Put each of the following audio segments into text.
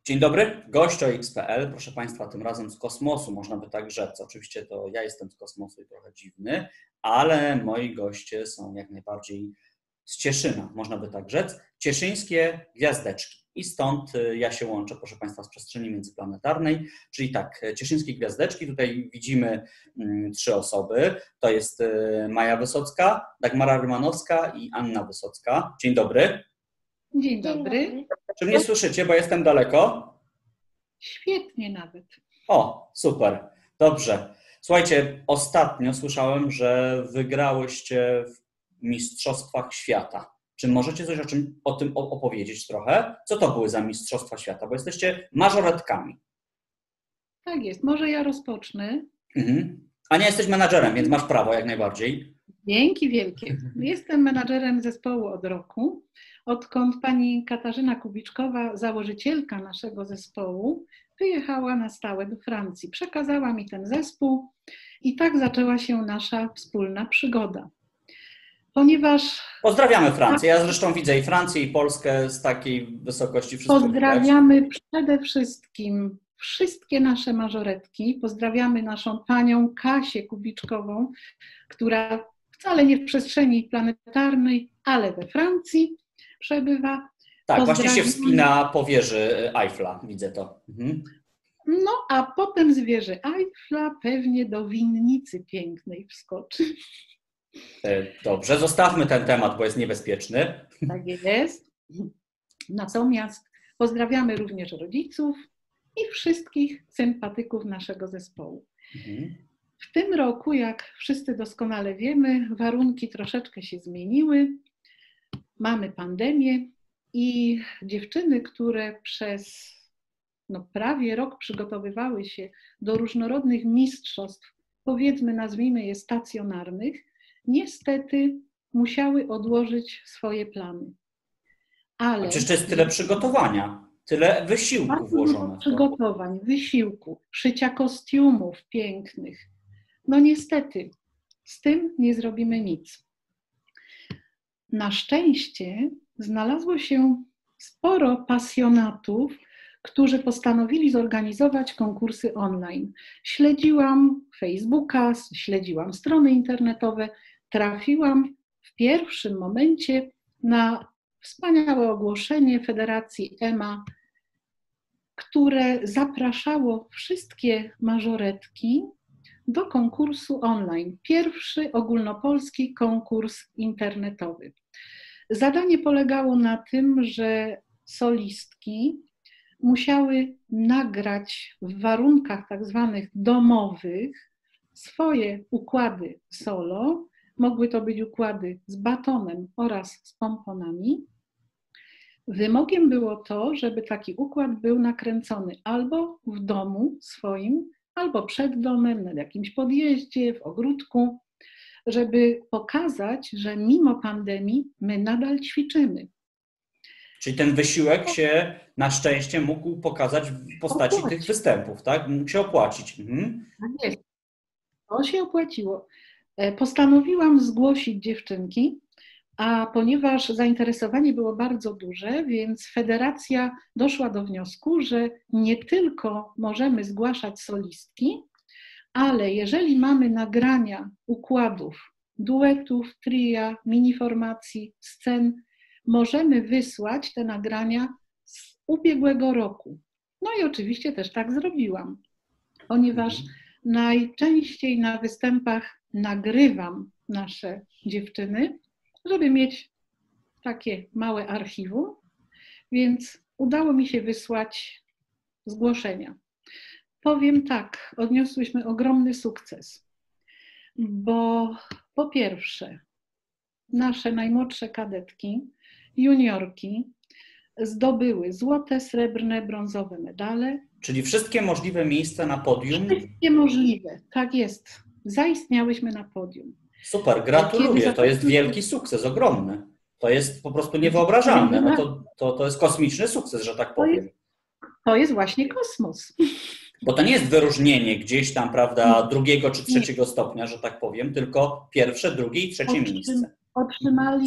Dzień dobry, gość OX.pl. Proszę Państwa, tym razem z kosmosu, można by tak rzec. Oczywiście to ja jestem z kosmosu i trochę dziwny, ale moi goście są jak najbardziej z Cieszyna, można by tak rzec. Cieszyńskie gwiazdeczki. I stąd ja się łączę, proszę Państwa, z przestrzeni międzyplanetarnej. Czyli tak, Cieszyńskie gwiazdeczki, tutaj widzimy 3 osoby. To jest Maja Wysocka, Dagmara Rymanowska i Anna Wysocka. Dzień dobry. Dzień dobry. Czy mnie słyszycie, bo jestem daleko? Świetnie nawet. O, super, dobrze. Słuchajcie, ostatnio słyszałem, że wygrałyście w Mistrzostwach Świata. Czy możecie coś o tym opowiedzieć trochę? Co to były za Mistrzostwa Świata? Bo jesteście mażoretkami. Tak jest, może ja rozpocznę. A nie jesteś menadżerem, więc masz prawo jak najbardziej. Dzięki wielkie. Jestem menadżerem zespołu od roku, odkąd pani Katarzyna Kubiczkowa, założycielka naszego zespołu, wyjechała na stałe do Francji. Przekazała mi ten zespół i tak zaczęła się nasza wspólna przygoda. Ponieważ... Pozdrawiamy Francję. Ja zresztą widzę i Francję, i Polskę z takiej wysokości. Pozdrawiamy przede wszystkim wszystkie nasze mażoretki. Pozdrawiamy naszą panią Kasię Kubiczkową, która wcale nie w przestrzeni planetarnej, ale we Francji przebywa. Tak, właśnie się wspina po wieży Eiffla, widzę to. No, a potem z wieży Eiffla pewnie do winnicy pięknej wskoczy. Dobrze, zostawmy ten temat, bo jest niebezpieczny. Tak jest. Natomiast pozdrawiamy również rodziców i wszystkich sympatyków naszego zespołu. W tym roku, jak wszyscy doskonale wiemy, warunki troszeczkę się zmieniły. Mamy pandemię i dziewczyny, które przez prawie rok przygotowywały się do różnorodnych mistrzostw, powiedzmy, nazwijmy je stacjonarnych, niestety musiały odłożyć swoje plany. Ale jeszcze jest tyle przygotowania, tyle wysiłku włożonego. Przygotowań, wysiłku, szycia kostiumów pięknych. No niestety, z tym nie zrobimy nic. Na szczęście znalazło się sporo pasjonatów, którzy postanowili zorganizować konkursy online. Śledziłam Facebooka, śledziłam strony internetowe, trafiłam w pierwszym momencie na wspaniałe ogłoszenie Federacji EMA, które zapraszało wszystkie mażoretki do konkursu online. Pierwszy ogólnopolski konkurs internetowy. Zadanie polegało na tym, że solistki musiały nagrać w warunkach tak zwanych domowych swoje układy solo. Mogły to być układy z batonem oraz z pomponami. Wymogiem było to, żeby taki układ był nakręcony albo w domu swoim, albo przed domem, na jakimś podjeździe, w ogródku, żeby pokazać, że mimo pandemii my nadal ćwiczymy. Czyli ten wysiłek się na szczęście mógł pokazać w postaci tych występów, tak? Mógł się opłacić. Tak jest. To się opłaciło. Postanowiłam zgłosić dziewczynki, a ponieważ zainteresowanie było bardzo duże, więc federacja doszła do wniosku, że nie tylko możemy zgłaszać solistki, ale jeżeli mamy nagrania układów, duetów, tria, miniformacji, scen, możemy wysłać te nagrania z ubiegłego roku. No i oczywiście też tak zrobiłam, ponieważ najczęściej na występach nagrywam nasze dziewczyny, żeby mieć takie małe archiwum, więc udało mi się wysłać zgłoszenia. Powiem tak, odniosłyśmy ogromny sukces, bo po pierwsze nasze najmłodsze kadetki, juniorki zdobyły złote, srebrne, brązowe medale. Czyli wszystkie możliwe miejsca na podium? Wszystkie możliwe, tak jest. Zaistniałyśmy na podium. Super, gratuluję. To jest wielki sukces, ogromny. To jest po prostu niewyobrażalne. No to jest kosmiczny sukces, że tak powiem. To jest właśnie kosmos. Bo to nie jest wyróżnienie gdzieś tam, prawda, drugiego czy trzeciego stopnia, że tak powiem, tylko pierwsze, drugie i trzecie miejsce.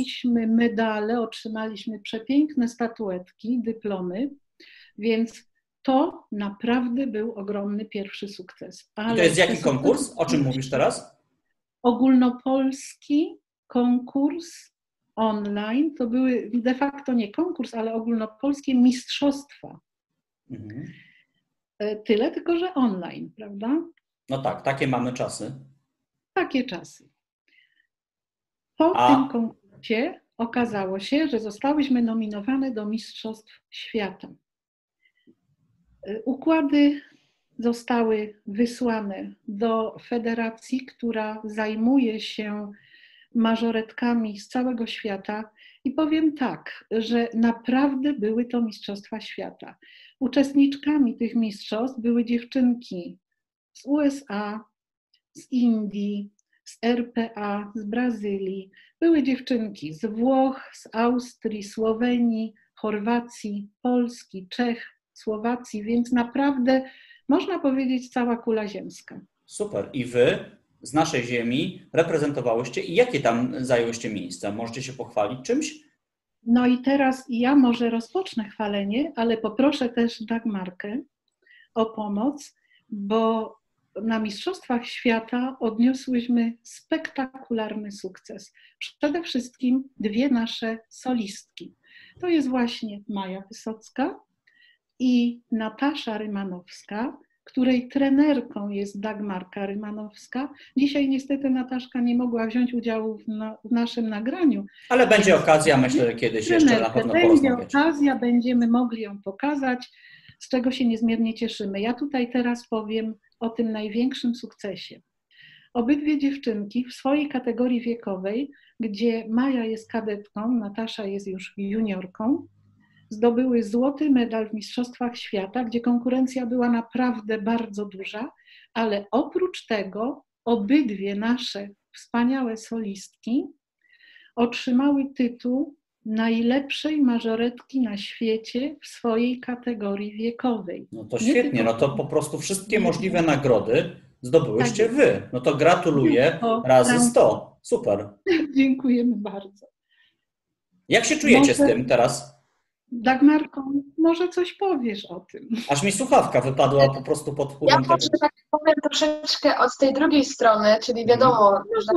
Otrzymaliśmy medale, otrzymaliśmy przepiękne statuetki, dyplomy, więc To naprawdę był ogromny pierwszy sukces. I to jest jaki konkurs? O czym mówisz teraz? Ogólnopolski konkurs online. To były de facto nie konkurs, ale ogólnopolskie mistrzostwa. Mhm. Tyle, tylko że online, prawda? No tak, takie mamy czasy. Takie czasy. Po tym konkursie okazało się, że zostałyśmy nominowane do Mistrzostw Świata. Układy zostały wysłane do federacji, która zajmuje się mażoretkami z całego świata i powiem tak, że naprawdę były to Mistrzostwa Świata. Uczestniczkami tych mistrzostw były dziewczynki z USA, z Indii, z RPA, z Brazylii. Były dziewczynki z Włoch, z Austrii, Słowenii, Chorwacji, Polski, Czech, Słowacji, więc naprawdę można powiedzieć cała kula ziemska. Super. I wy z naszej ziemi reprezentowałyście i jakie tam zajęłyście miejsca? Możecie się pochwalić czymś? No i teraz ja może rozpocznę chwalenie, ale poproszę też Dagmarkę o pomoc, bo na Mistrzostwach Świata odniosłyśmy spektakularny sukces. Przede wszystkim dwie nasze solistki. To jest właśnie Maja Wysocka i Natasza Rymanowska, której trenerką jest Dagmarka Rymanowska. Dzisiaj niestety Nataszka nie mogła wziąć udziału w naszym nagraniu. Ale będzie okazja, myślę, kiedyś jeszcze na pewno porozmawiać. Będzie okazja, będziemy mogli ją pokazać, z czego się niezmiernie cieszymy. Ja tutaj teraz powiem o tym największym sukcesie. Obydwie dziewczynki w swojej kategorii wiekowej, gdzie Maja jest kadetką, Natasza jest już juniorką, zdobyły złoty medal w Mistrzostwach Świata, gdzie konkurencja była naprawdę bardzo duża, ale oprócz tego obydwie nasze wspaniałe solistki otrzymały tytuł najlepszej mażoretki na świecie w swojej kategorii wiekowej. No to świetnie, no to po prostu wszystkie możliwe nagrody zdobyłyście Tak wy. No to gratuluję razy 100. Super. Dziękujemy bardzo. Jak się czujecie z tym teraz? Dagmarko, może coś powiesz o tym? Aż mi słuchawka wypadła po prostu pod wpływem Ja może tak powiem troszeczkę od tej drugiej strony, czyli wiadomo, że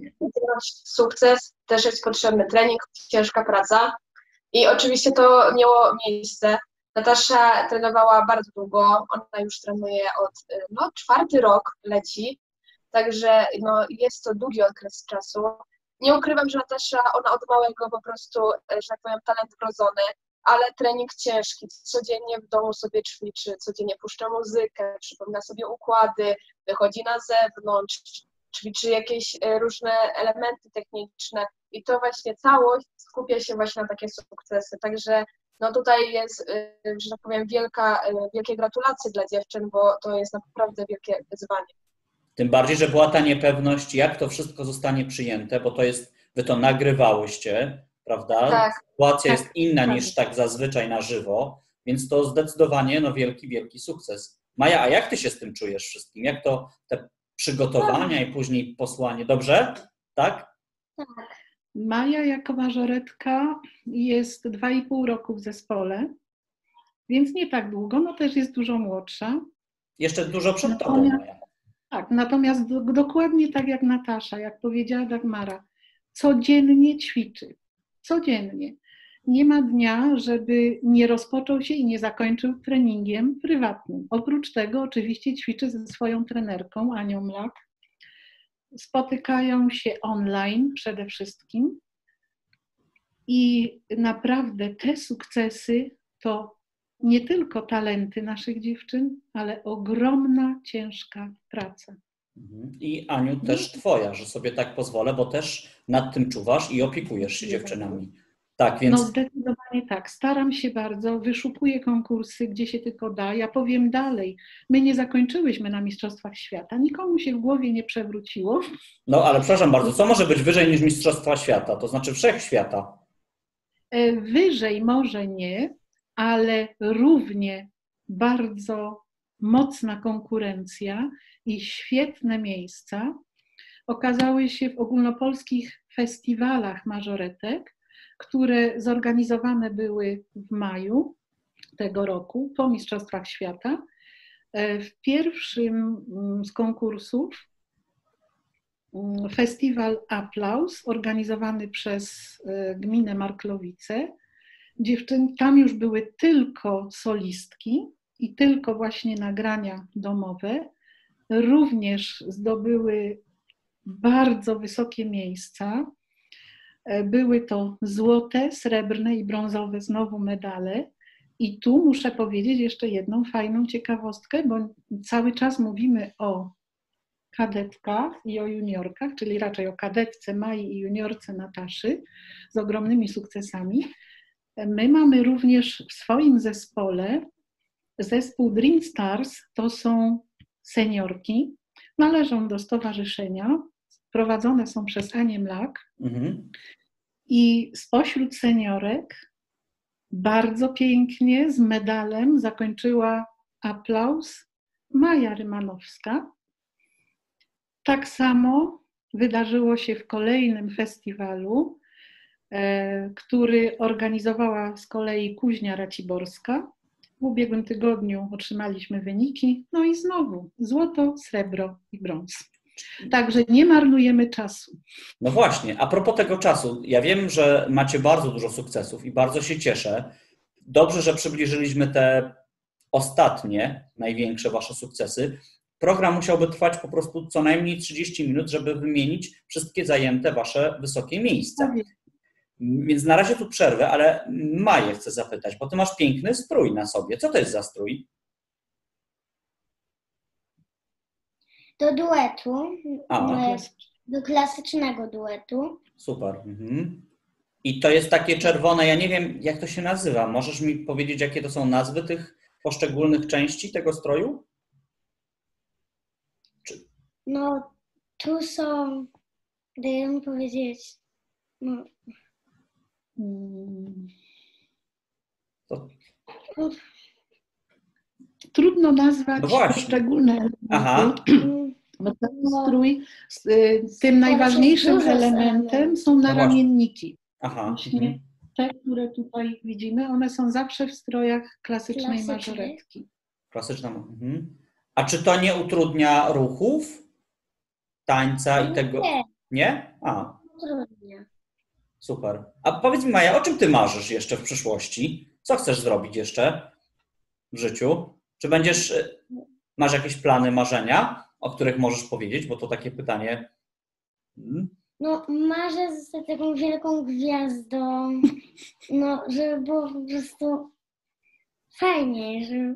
sukces też jest potrzebny trening, ciężka praca i oczywiście to miało miejsce. Natasza trenowała bardzo długo, ona już trenuje od 4. rok leci, także jest to długi okres czasu. Nie ukrywam, że Natasza, ona od małego po prostu, że tak powiem, talent wrodzony, ale trening ciężki, codziennie w domu sobie ćwiczy, codziennie puszcza muzykę, przypomina sobie układy, wychodzi na zewnątrz, ćwiczy jakieś różne elementy techniczne i to właśnie całość skupia się właśnie na takie sukcesy. Także tutaj jest, że tak powiem, wielkie gratulacje dla dziewczyn, bo to jest naprawdę wielkie wyzwanie. Tym bardziej, że była ta niepewność, jak to wszystko zostanie przyjęte, bo wy to nagrywałyście, prawda? Tak. Sytuacja jest inna niż tak zazwyczaj na żywo, więc to zdecydowanie wielki, wielki sukces. Maja, a jak ty się z tym czujesz wszystkim? Jak to te przygotowania i później posłanie? Dobrze? Tak? Tak. Maja jako mażoretka jest 2,5 roku w zespole, więc nie tak długo, też jest dużo młodsza. Jeszcze dużo przed tobą, Maja. Tak, natomiast dokładnie tak jak Natasza, jak powiedziała Dagmara, codziennie ćwiczy. Codziennie. Nie ma dnia, żeby nie rozpoczął się i nie zakończył treningiem prywatnym. Oprócz tego oczywiście ćwiczy ze swoją trenerką, Anią Mlak. Spotykają się online przede wszystkim i naprawdę te sukcesy to nie tylko talenty naszych dziewczyn, ale ogromna, ciężka praca. I Aniu, też twoja, że sobie tak pozwolę, bo też nad tym czuwasz i opiekujesz się dziewczynami. Tak, więc... Zdecydowanie tak. Staram się bardzo, wyszukuję konkursy, gdzie się tylko da. Ja powiem dalej, my nie zakończyłyśmy na Mistrzostwach Świata, nikomu się w głowie nie przewróciło. Ale przepraszam bardzo, co może być wyżej niż Mistrzostwa Świata? To znaczy Wszechświata. Wyżej może nie, ale równie bardzo mocna konkurencja i świetne miejsca okazały się w ogólnopolskich festiwalach mażoretek, które zorganizowane były w maju. tego roku, po Mistrzostwach Świata. W pierwszym z konkursów festiwal Aplauz, organizowany przez gminę Marklowice. Tam już były tylko solistki i tylko właśnie nagrania domowe. Również zdobyły bardzo wysokie miejsca. Były to złote, srebrne i brązowe znowu medale. I tu muszę powiedzieć jeszcze jedną fajną ciekawostkę, bo cały czas mówimy o kadetkach i o juniorkach, czyli raczej o kadetce Mai i juniorce Nataszy z ogromnymi sukcesami. My mamy również w swoim zespole zespół Dream Stars, to są seniorki, należą do stowarzyszenia, prowadzone są przez Anię Mlak i spośród seniorek bardzo pięknie z medalem zakończyła Aplauz Maja Rymanowska. Tak samo wydarzyło się w kolejnym festiwalu, który organizowała z kolei Kuźnia Raciborska. W ubiegłym tygodniu otrzymaliśmy wyniki, no i znowu złoto, srebro i brąz. Także nie marnujemy czasu. No właśnie, a propos tego czasu, ja wiem, że macie bardzo dużo sukcesów i bardzo się cieszę. Dobrze, że przybliżyliśmy te ostatnie, największe wasze sukcesy. Program musiałby trwać po prostu co najmniej 30 minut, żeby wymienić wszystkie zajęte wasze wysokie miejsca. Więc na razie tu przerwę, ale Maję chcę zapytać, bo ty masz piękny strój na sobie. Co to jest za strój? Do duetu, A. do klasycznego duetu. Super. I to jest takie czerwone, ja nie wiem, jak to się nazywa. Możesz mi powiedzieć, jakie to są nazwy tych poszczególnych części tego stroju? No, tu są, daję mi powiedzieć, Trudno nazwać poszczególne elementy, bo ten strój, tym najważniejszym elementem są naramienniki. Właśnie te, które tutaj widzimy, one są zawsze w strojach klasycznej mażoretki. Klasyczna. A czy to nie utrudnia ruchów, tańca i tego? Nie? A. Utrudnia. Super. A powiedz mi, Maja, o czym ty marzysz jeszcze w przyszłości? Co chcesz zrobić jeszcze w życiu? Czy masz jakieś plany, marzenia, o których możesz powiedzieć? Bo to takie pytanie. No, marzę z taką wielką gwiazdą, no, żeby było po prostu fajnie, żeby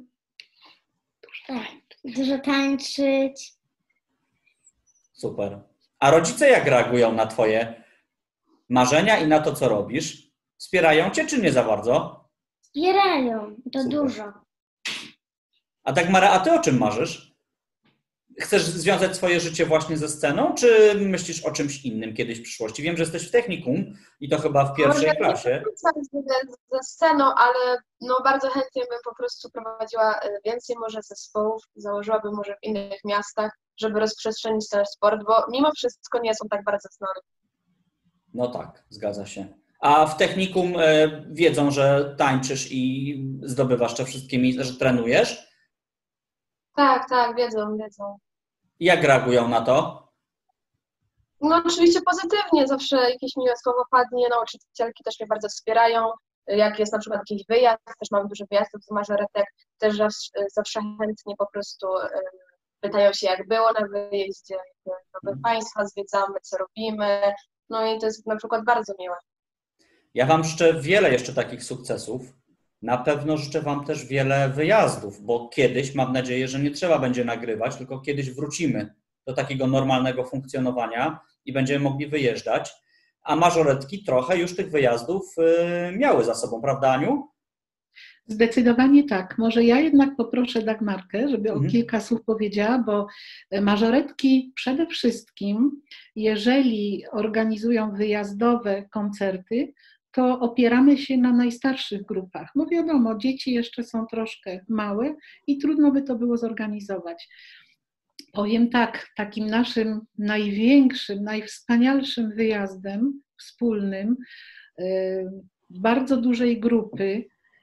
dużo tańczyć. Super. A rodzice jak reagują na twoje marzenia i na to, co robisz? Wspierają cię, czy nie za bardzo? Wspierają, to Super. dużo. A Dagmara, a ty o czym marzysz? Chcesz związać swoje życie właśnie ze sceną, czy myślisz o czymś innym kiedyś w przyszłości? Wiem, że jesteś w technikum i to chyba w pierwszej klasie. Nie ze sceną, ale no bardzo chętnie bym po prostu prowadziła więcej może zespołów, założyłabym może w innych miastach, żeby rozprzestrzenić ten sport, bo mimo wszystko nie są tak bardzo znane. No tak, zgadza się. A w technikum wiedzą, że tańczysz i zdobywasz te wszystkie miejsca, że trenujesz? Tak, wiedzą. Jak reagują na to? No oczywiście pozytywnie, zawsze jakieś miłe słowo padnie, nauczycielki też mnie bardzo wspierają, jak jest na przykład jakiś wyjazd, też mam dużo wyjazdów z mażoretek, też zawsze chętnie po prostu pytają się, jak było na wyjeździe, nowe państwa zwiedzamy, co robimy, no i to jest na przykład bardzo miłe. Ja wam życzę wiele jeszcze takich sukcesów. Na pewno życzę wam też wiele wyjazdów, bo kiedyś, mam nadzieję, że nie trzeba będzie nagrywać, tylko kiedyś wrócimy do takiego normalnego funkcjonowania i będziemy mogli wyjeżdżać. A mażoretki trochę już tych wyjazdów miały za sobą, prawda, Aniu? Zdecydowanie tak. Może ja jednak poproszę Dagmarkę, żeby o kilka słów powiedziała, bo mażoretki przede wszystkim, jeżeli organizują wyjazdowe koncerty, to opieramy się na najstarszych grupach. Bo wiadomo, dzieci jeszcze są troszkę małe i trudno by to było zorganizować. Powiem tak, takim naszym największym, najwspanialszym wyjazdem wspólnym bardzo dużej grupy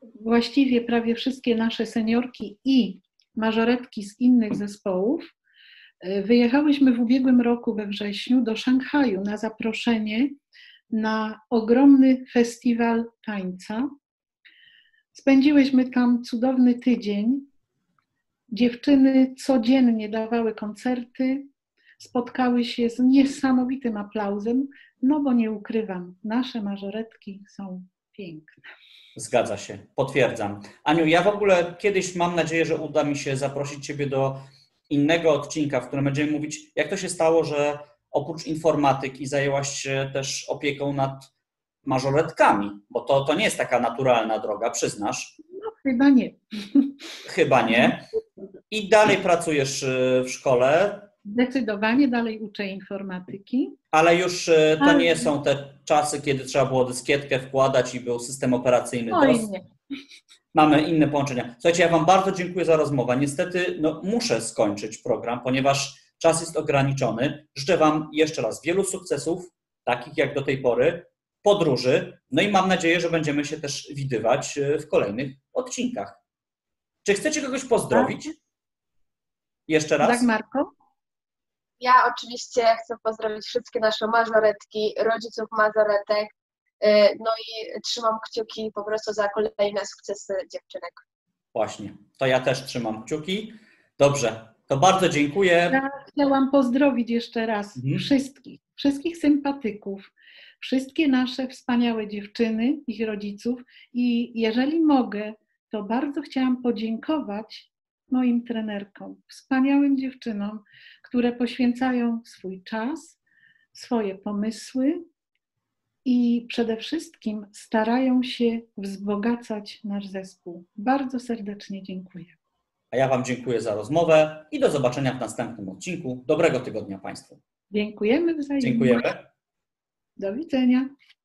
właściwie prawie wszystkie nasze seniorki i mażoretki z innych zespołów, wyjechałyśmy w ubiegłym roku we wrześniu do Szanghaju na zaproszenie na ogromny festiwal tańca. Spędziłyśmy tam cudowny tydzień. Dziewczyny codziennie dawały koncerty, spotkały się z niesamowitym aplauzem, no bo nie ukrywam, nasze mażoretki są piękne. Zgadza się, potwierdzam. Aniu, ja w ogóle kiedyś mam nadzieję, że uda mi się zaprosić Ciebie do innego odcinka, w którym będziemy mówić, jak to się stało, że oprócz informatyki zajęłaś się też opieką nad mażoretkami, bo to nie jest taka naturalna droga, przyznasz? No chyba nie. Chyba nie. I dalej pracujesz w szkole. Zdecydowanie dalej uczę informatyki. Ale już to nie są te czasy, kiedy trzeba było dyskietkę wkładać i był system operacyjny. Oj, nie. Mamy inne połączenia. Słuchajcie, ja Wam bardzo dziękuję za rozmowę. Niestety muszę skończyć program, ponieważ czas jest ograniczony. Życzę Wam jeszcze raz wielu sukcesów, takich jak do tej pory, podróży, no i mam nadzieję, że będziemy się też widywać w kolejnych odcinkach. Czy chcecie kogoś pozdrowić? Jeszcze raz? Tak, Marko? Ja oczywiście chcę pozdrowić wszystkie nasze mażoretki, rodziców mażoretek, no i trzymam kciuki po prostu za kolejne sukcesy dziewczynek. Właśnie, to ja też trzymam kciuki. Dobrze, to bardzo dziękuję. Ja chciałam pozdrowić jeszcze raz wszystkich sympatyków, wszystkie nasze wspaniałe dziewczyny, ich rodziców i jeżeli mogę, to bardzo chciałam podziękować moim trenerkom, wspaniałym dziewczynom, które poświęcają swój czas, swoje pomysły i przede wszystkim starają się wzbogacać nasz zespół. Bardzo serdecznie dziękuję. A ja Wam dziękuję za rozmowę i do zobaczenia w następnym odcinku. Dobrego tygodnia Państwu. Dziękujemy wzajemnie. Dziękujemy. Do widzenia.